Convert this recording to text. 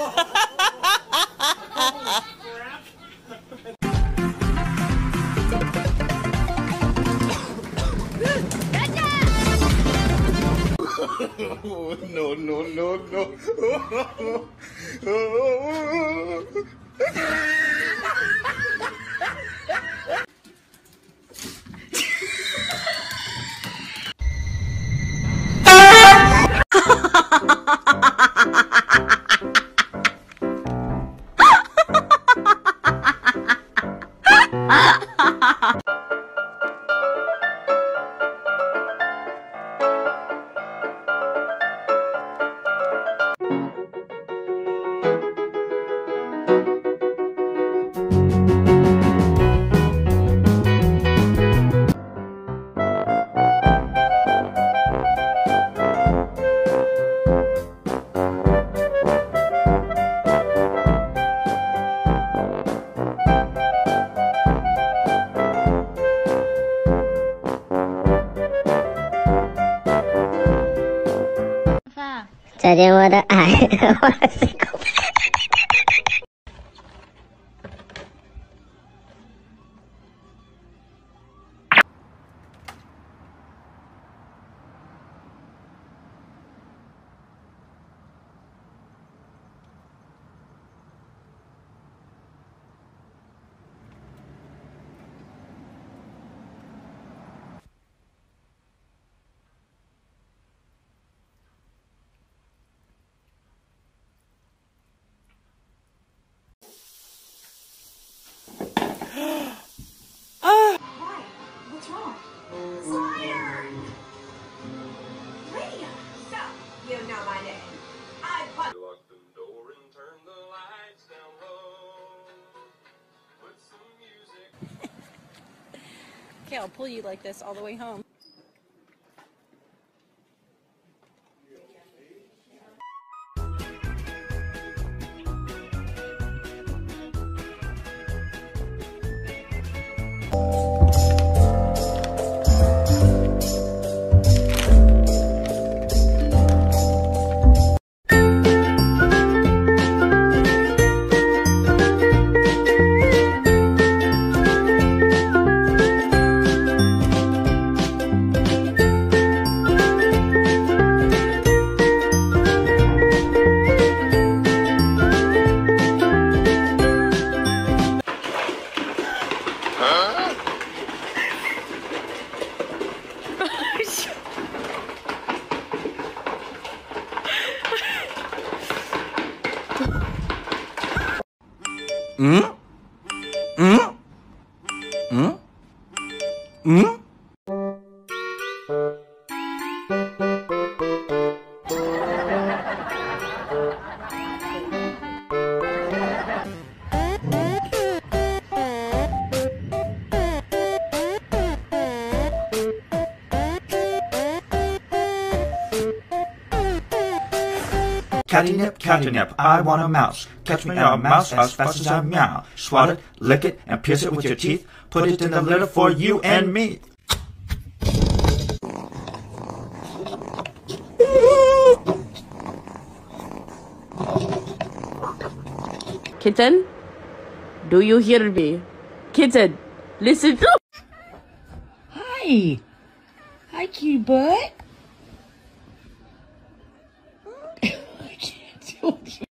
Oh, no, no, no, no. 再见我的爱，我的心口。 What's wrong? Fire! Radio! So, you know my name. I lock the door and turn the lights down low. Put some music. Okay, I'll pull you like this all the way home. Catnip, I want a mouse. Catch me a mouse as fast as I meow. Swat it, lick it, and pierce it with your teeth. Put it in the litter for you and me. Kitten, do you hear me? Kitten, listen to. Hi. Hi, cute butt. I can't do it.